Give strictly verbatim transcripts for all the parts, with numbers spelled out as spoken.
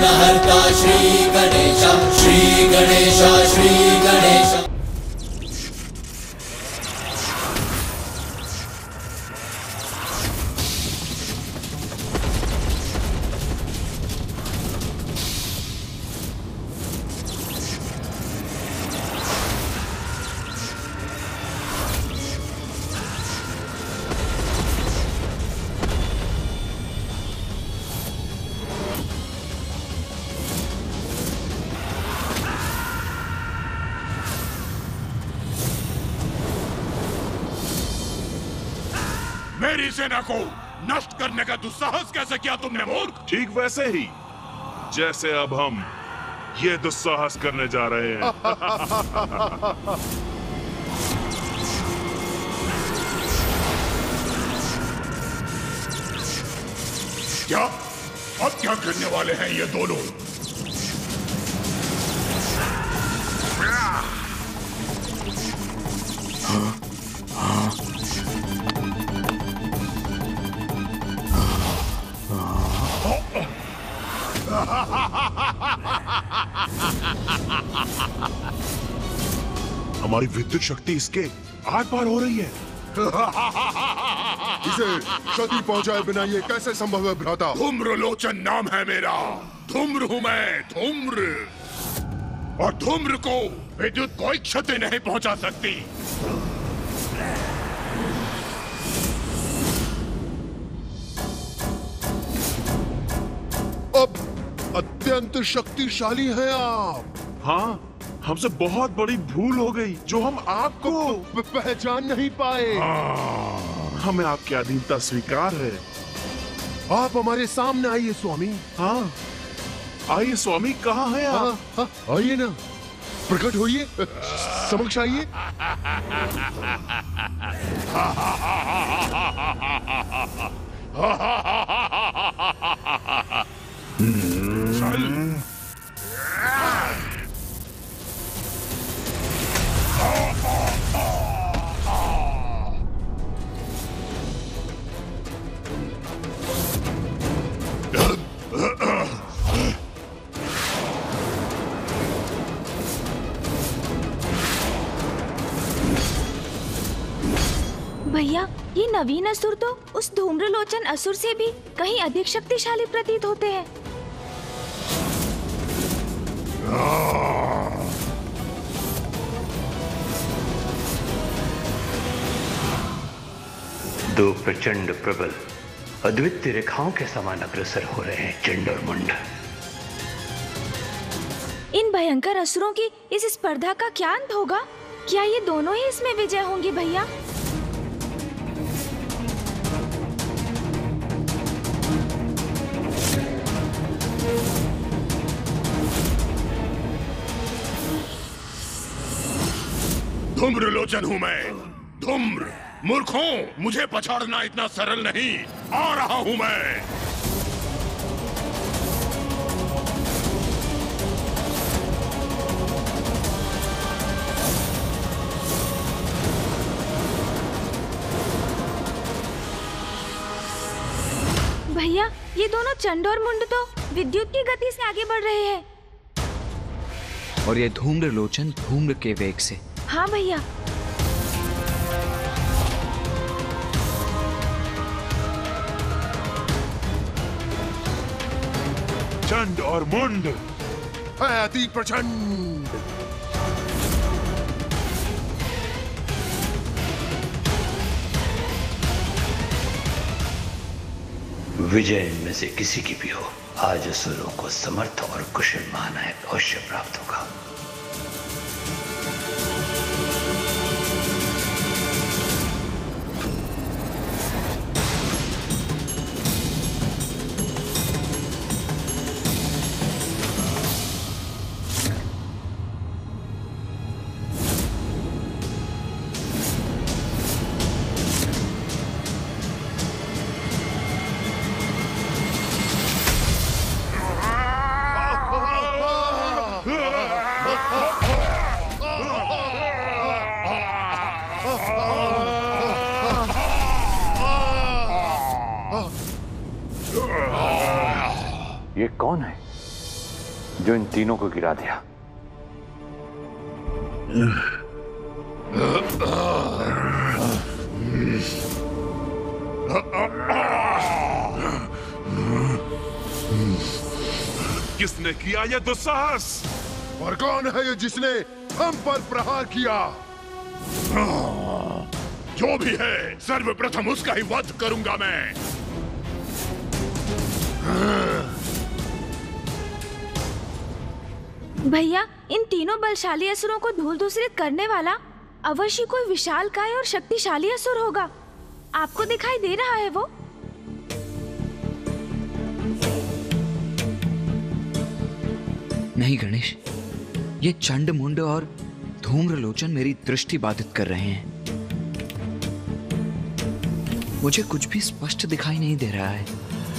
विघ्नहर्ता श्री गणेश श्री गणेश श्री गणेश। मेरी सेना को नष्ट करने का दुस्साहस कैसे किया तुमने मूर्ख? ठीक वैसे ही जैसे अब हम ये दुस्साहस करने जा रहे हैं। क्या? अब क्या करने वाले हैं ये दोनों? हाँ, हाँ। हमारी विद्युत शक्ति इसके आर पार हो रही है। इसे क्षति पहुंचाए बिना ये कैसे संभव है भ्राता? धूम्रलोचन नाम है मेरा। धूम्र हूं मैं, धूम्र। और धूम्र को विद्युत कोई क्षति नहीं पहुंचा सकती। अब अत्यंत शक्तिशाली हैं आप। हाँ, हमसे बहुत बड़ी भूल हो गई जो हम आपको पहचान नहीं पाए। हमें आपकी अधीनता स्वीकार है। आप हमारे सामने आइए स्वामी। हाँ, आइए स्वामी, कहाँ हैं आप? हाँ, हाँ, आइए ना, प्रकट होइए, समक्ष आइए। भैया, ये नवीन असुर तो उस धूम्रलोचन असुर से भी कहीं अधिक शक्तिशाली प्रतीत होते हैं। दो प्रचंड प्रबल अद्वितीय रेखाओं के समान अग्रसर हो रहे हैं चंड और मुंड। इन भयंकर असुरों की इस स्पर्धा का क्या अंत होगा? क्या ये दोनों ही इसमें विजय होंगे भैया? धूम्रलोचन हूं मैं, धूम्र। मूर्खों, मुझे पछाड़ना इतना सरल नहीं। आ रहा हूं मैं। भैया, ये दोनों चंड और मुंड तो विद्युत की गति से आगे बढ़ रहे हैं। और ये धूम्रलोचन धूम्र के वेग से। हाँ भैया। चंड और मुंड अति प्रचंड। विजय इनमें से किसी की भी हो, आज असुरों को समर्थ और कुशल महानायक अवश्य प्राप्त होगा। ये कौन है? जो इन तीनों को गिरा दिया। किसने किया यह दुस्साहस? और कौन है ये जिसने हम पर प्रहार किया? जो भी है, सर्वप्रथम उसका ही वध करूंगा मैं। भैया, इन तीनों बलशाली असुरों को धूल दूसरित करने वाला अवश्य कोई विशालकाय और शक्तिशाली असुर होगा। आपको दिखाई दे रहा है वो? नहीं गणेश, ये चंड मुंड और धूम्रलोचन मेरी दृष्टि बाधित कर रहे हैं। मुझे कुछ भी स्पष्ट दिखाई नहीं दे रहा है।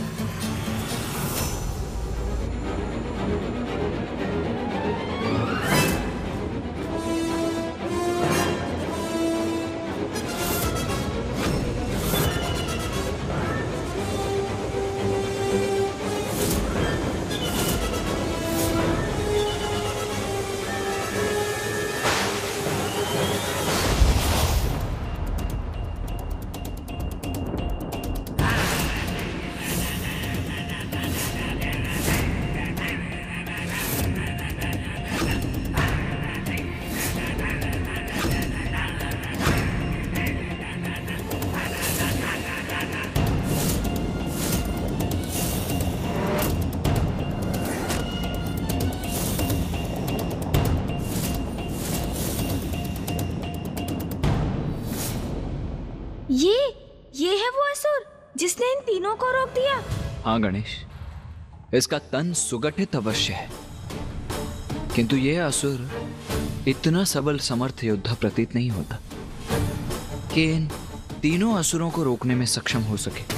ये ये है वो असुर जिसने इन तीनों को रोक दिया। हाँ गणेश, इसका तन सुगठित अवश्य है, किंतु यह असुर इतना सबल समर्थ योद्धा प्रतीत नहीं होता कि इन तीनों असुरों को रोकने में सक्षम हो सके।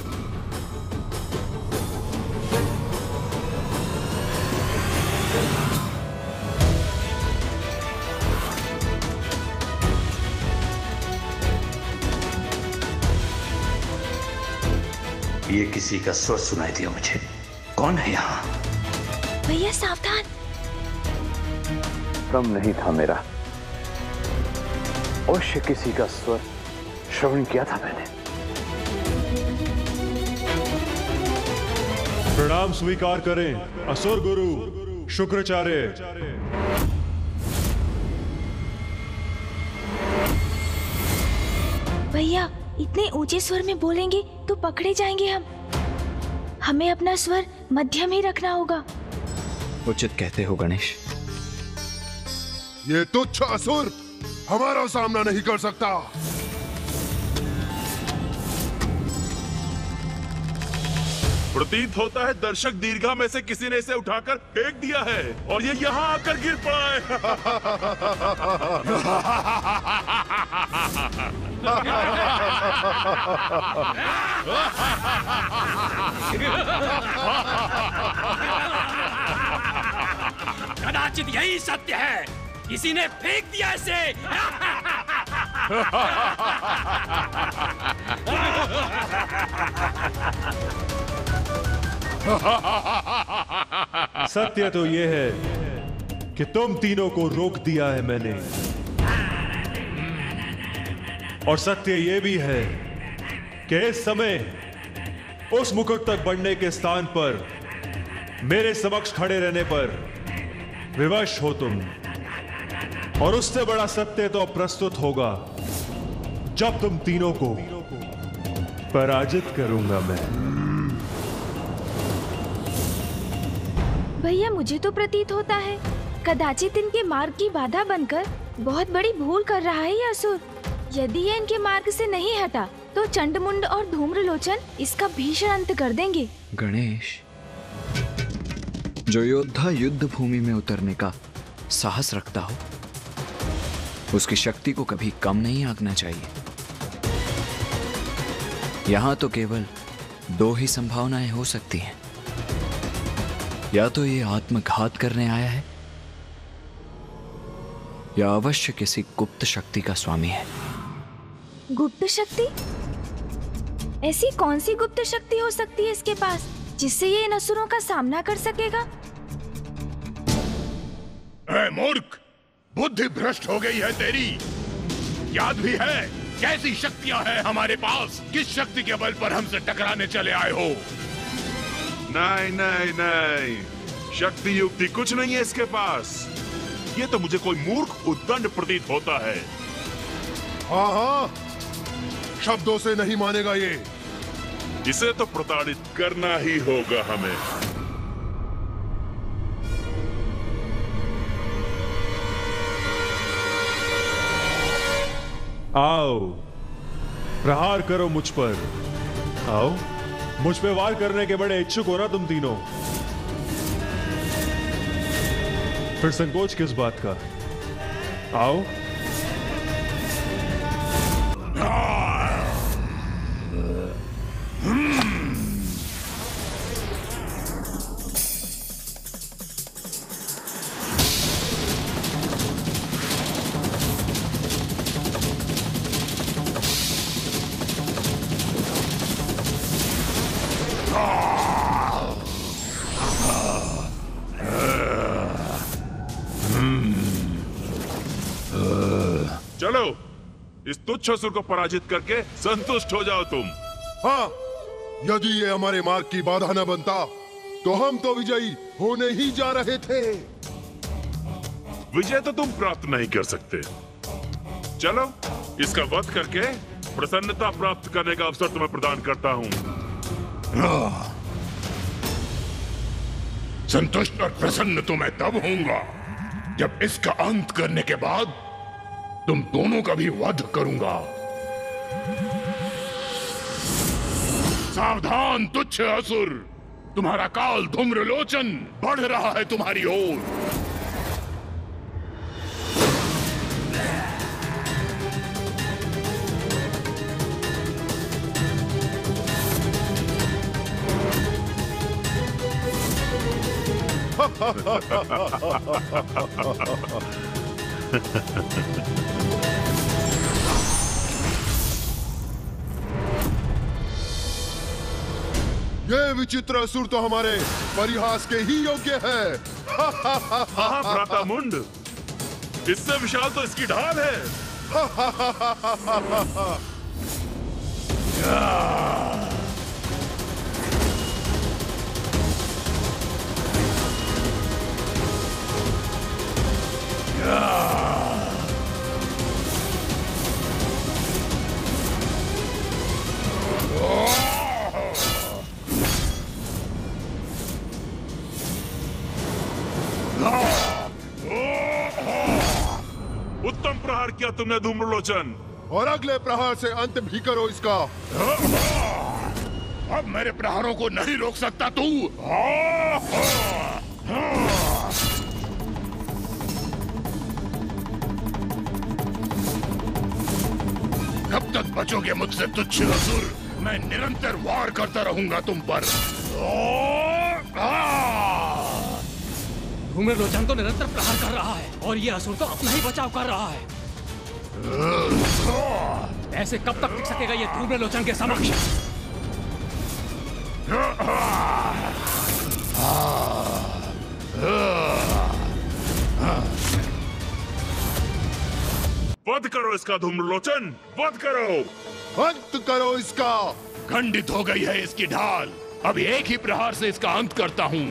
ये किसी का स्वर सुनाई दिया मुझे। कौन है यहाँ? भैया सावधान। भ्रम नहीं था मेरा, अवश्य किसी का स्वर श्रवण किया था मैंने। प्रणाम स्वीकार करें असुर गुरु शुक्राचार्य। भैया, इतने ऊंचे स्वर में बोलेंगे तो पकड़े जाएंगे हम। हमें अपना स्वर मध्यम ही रखना होगा। उचित कहते हो गणेश। ये तुच्छ असुर हमारा सामना नहीं कर सकता। प्रतीत होता है दर्शक दीर्घा में से किसी ने इसे उठाकर फेंक दिया है और ये यहाँ आकर गिर पड़ा है। कदाचित यही सत्य है, किसी ने फेंक दिया इसे। सत्य तो ये है कि तुम तीनों को रोक दिया है मैंने, और सत्य ये भी है कि इस समय उस मुकुट तक बढ़ने के स्थान पर मेरे समक्ष खड़े रहने पर विवश हो तुम। और उससे बड़ा सत्य तो प्रस्तुत होगा जब तुम तीनों को पराजित करूंगा मैं। भैया, मुझे तो प्रतीत होता है कदाचित इनके मार्ग की बाधा बनकर बहुत बड़ी भूल कर रहा है यह असुर। यदि ये इनके मार्ग से नहीं हटा तो चंडमुंड और धूम्रलोचन इसका भीषण अंत कर देंगे। गणेश, जो योद्धा युद्ध भूमि में उतरने का साहस रखता हो उसकी शक्ति को कभी कम नहीं आंकना चाहिए। यहां तो केवल दो ही संभावनाएं हो सकती हैं, या तो ये आत्मघात करने आया है या अवश्य किसी गुप्त शक्ति का स्वामी है। गुप्त शक्ति? ऐसी कौन सी गुप्त शक्ति हो सकती है इसके पास जिससे ये इन असुरों का सामना कर सकेगा? है मूर्ख, बुद्धि भ्रष्ट हो गई है तेरी। याद भी है कैसी शक्तियां हैं हमारे पास? किस शक्ति के बल पर हमसे टकराने चले आए हो? नहीं नहीं नहीं, शक्ति युक्ति कुछ नहीं है इसके पास। ये तो मुझे कोई मूर्ख उद्दंड प्रतीत होता है। हाँ हाँ, शब्दों से नहीं मानेगा ये। इसे तो प्रताड़ित करना ही होगा हमें। आओ, प्रहार करो मुझ पर। आओ, मुझ पे वार करने के बड़े इच्छुक हो ना तुम तीनों। फिर संकोच किस बात का? आओ। चलो, इस तुच्छ असुर को पराजित करके संतुष्ट हो जाओ तुम। हाँ, यदि ये हमारे मार्ग की बाधा न बनता तो हम तो विजयी होने ही जा रहे थे। विजय तो तुम प्राप्त नहीं कर सकते। चलो, इसका वध करके प्रसन्नता प्राप्त करने का अवसर तुम्हें प्रदान करता हूं। संतुष्ट और प्रसन्न तो मैं तब होऊंगा जब इसका अंत करने के बाद तुम दोनों का भी वध करूंगा। सावधान तुच्छ असुर, तुम्हारा काल धूम्रलोचन बढ़ रहा है तुम्हारी ओर। ये विचित्र असुर तो हमारे परिहास के ही योग्य है। हाँ भ्रातामुंड, इससे विशाल तो इसकी ढाल है। उत्तम प्रहार किया तुमने धूम्रलोचन। और अगले प्रहार से अंत भी करो इसका। अब मेरे प्रहारों को नहीं रोक सकता तू। कब तक बचोगे मुझसे तुच्छ असुर? मैं निरंतर वार करता रहूंगा तुम पर। धूम्रलोचन तो निरंतर प्रहार कर रहा है और ये असुर तो अपना ही बचाव कर रहा है। ऐसे कब तक टिक सकेगा ये धूम्रलोचन के समक्ष? वध करो इसका धूम्रलोचन, वध करो। अंत करो इसका। खंडित हो गई है इसकी ढाल। अब एक ही प्रहार से इसका अंत करता हूँ।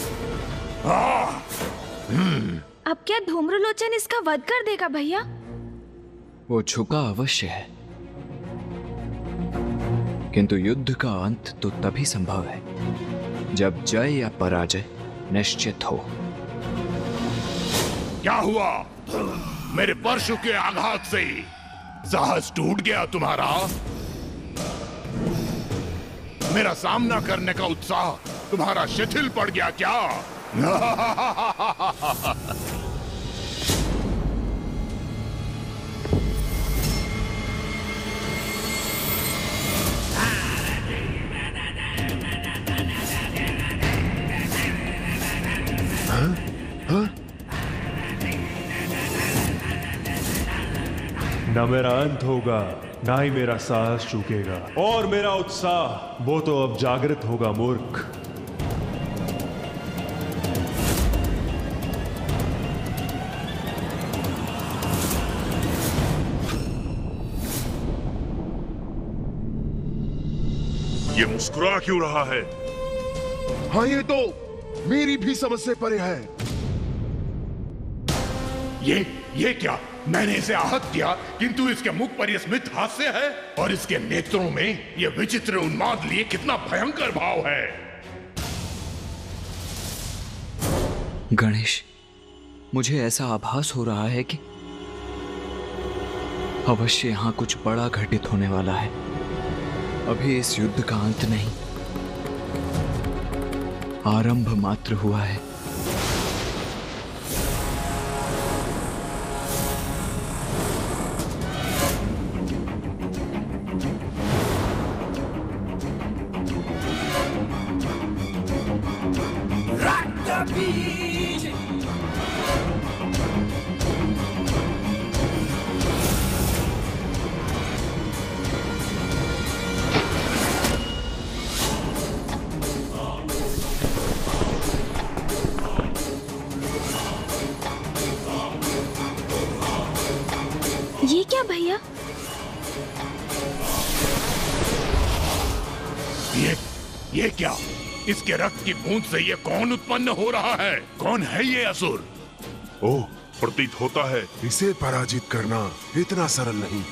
अब क्या धूम्रलोचन इसका वध कर देगा भैया? वो झुका अवश्य है, किंतु युद्ध का अंत तो तभी संभव है जब जय या पराजय निश्चित हो। क्या हुआ? मेरे परशु के आघात से साहस टूट गया तुम्हारा? मेरा सामना करने का उत्साह तुम्हारा शिथिल पड़ गया क्या? हाँ? हाँ? न मेरा अंत होगा, ना ही मेरा साहस चूकेगा, और मेरा उत्साह वो तो अब जागृत होगा मूर्ख। ये मुस्कुरा क्यों रहा है? हाँ, ये तो मेरी भी समझ से परे है। ये ये क्या? मैंने इसे आहत किया, किंतु इसके मुख पर यह स्मित हास्य है और इसके नेत्रों में यह विचित्र उन्माद लिए कितना भयंकर भाव है। गणेश, मुझे ऐसा आभास हो रहा है कि अवश्य यहां कुछ बड़ा घटित होने वाला है। अभी इस युद्ध का अंत नहीं, आरंभ मात्र हुआ है। ये क्या भैया? ये ये क्या? इसके रक्त की बूंद से ये कौन उत्पन्न हो रहा है? कौन है ये असुर? ओह, प्रतीत होता है इसे पराजित करना इतना सरल नहीं।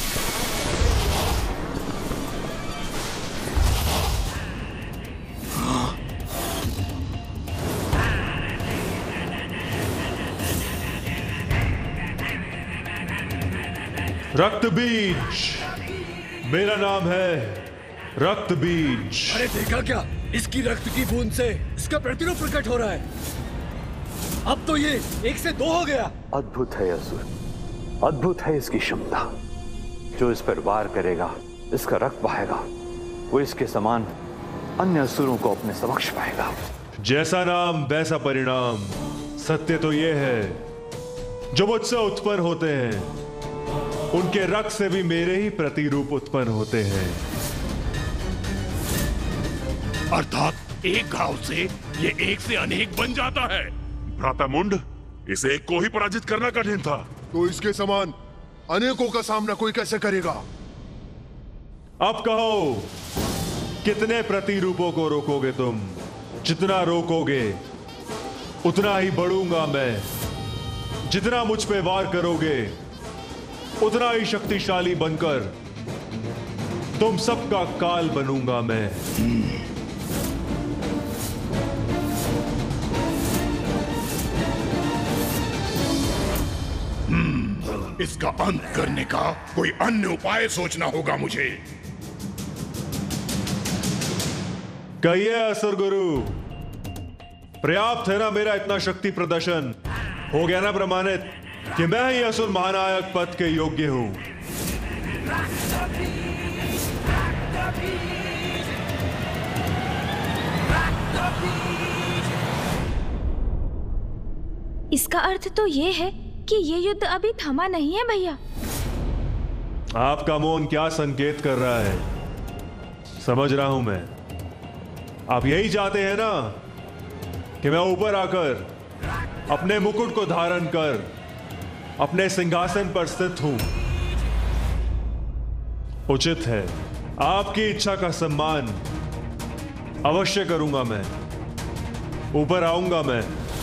रक्त बीज, मेरा नाम है रक्त बीज। अरे देखा क्या? इसकी रक्त की बूंद से इसका प्रतिरूप प्रकट हो रहा है। अब तो ये एक से दो हो गया। अद्भुत है असुर, अद्भुत है इसकी क्षमता। जो इस पर वार करेगा, इसका रक्त बहेगा, वो इसके समान अन्य असुरों को अपने समक्ष पाएगा। जैसा नाम वैसा परिणाम। सत्य तो ये है, जो मुझसे उत्पन्न होते हैं उनके रक्त से भी मेरे ही प्रतिरूप उत्पन्न होते हैं। अर्थात एक घाव से ये एक से अनेक बन जाता है। भ्रातामुंड, इसे एक को ही पराजित करना कठिन था, तो इसके समान अनेकों का सामना कोई कैसे करेगा? अब कहो, कितने प्रतिरूपों को रोकोगे तुम? जितना रोकोगे उतना ही बढ़ूंगा मैं। जितना मुझ पे वार करोगे उतना ही शक्तिशाली बनकर तुम सबका काल बनूंगा मैं। हम्म, इसका अंत करने का कोई अन्य उपाय सोचना होगा मुझे। कहिए असुर गुरु, पर्याप्त है ना मेरा इतना शक्ति प्रदर्शन? हो गया ना प्रमाणित कि मैं ही असुर महानायक पद के योग्य हूं? इसका अर्थ तो ये है कि ये युद्ध अभी थमा नहीं है भैया। आपका मौन क्या संकेत कर रहा है? समझ रहा हूं मैं। आप यही चाहते हैं ना कि मैं ऊपर आकर अपने मुकुट को धारण कर अपने सिंहासन पर स्थित हूं। उचित है, आपकी इच्छा का सम्मान अवश्य करूंगा मैं। ऊपर आऊंगा मैं।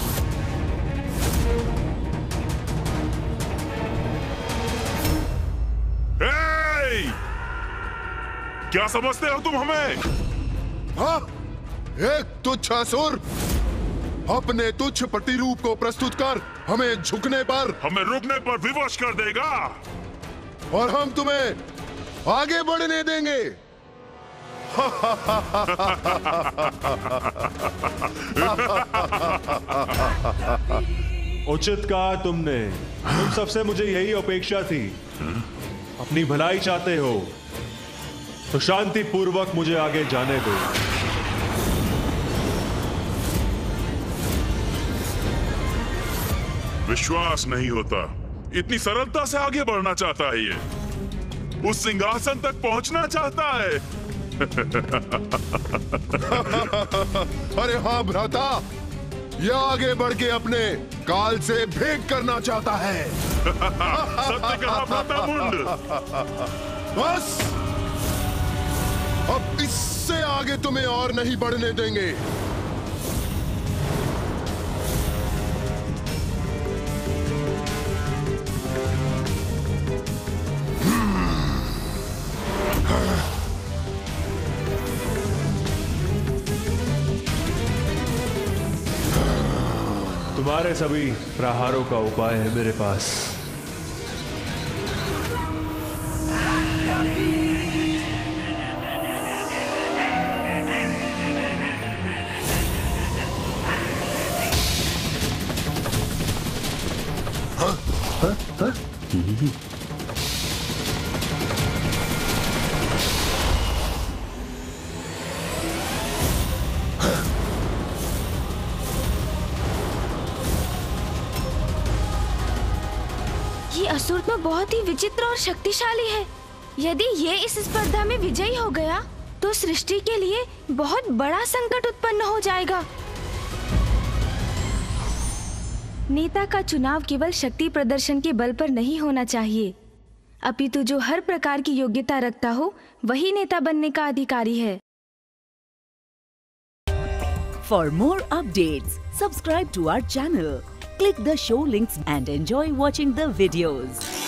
ए! क्या समझते हो तुम हमें? हाँ, एक तुच्छ असुर अपने तुच्छ प्रतिरूप को प्रस्तुत कर हमें झुकने पर, हमें रुकने पर विवश कर देगा और हम तुम्हें आगे बढ़ने देंगे। उचित कहा तुमने। तुम सबसे मुझे यही अपेक्षा थी। अपनी भलाई चाहते हो तो शांति पूर्वक मुझे आगे जाने दो। विश्वास नहीं होता, इतनी सरलता से आगे बढ़ना चाहता है ये। उस सिंहासन तक पहुंचना चाहता है। अरे हाँ भ्राता, यह आगे बढ़ के अपने काल से भेंट करना चाहता है। सत्य कहा भ्रातामुंड। बस अब इस इससे आगे तुम्हें और नहीं बढ़ने देंगे। तुम्हारे सभी प्रहारों का उपाय है मेरे पास। हाँ? हाँ? हाँ? असुर तो बहुत ही विचित्र और शक्तिशाली है। यदि ये इस स्पर्धा में विजयी हो गया तो सृष्टि के लिए बहुत बड़ा संकट उत्पन्न हो जाएगा। नेता का चुनाव केवल शक्ति प्रदर्शन के बल पर नहीं होना चाहिए, अपितु जो हर प्रकार की योग्यता रखता हो वही नेता बनने का अधिकारी है। For more updates, subscribe to our channel. Click the show links and enjoy watching the videos.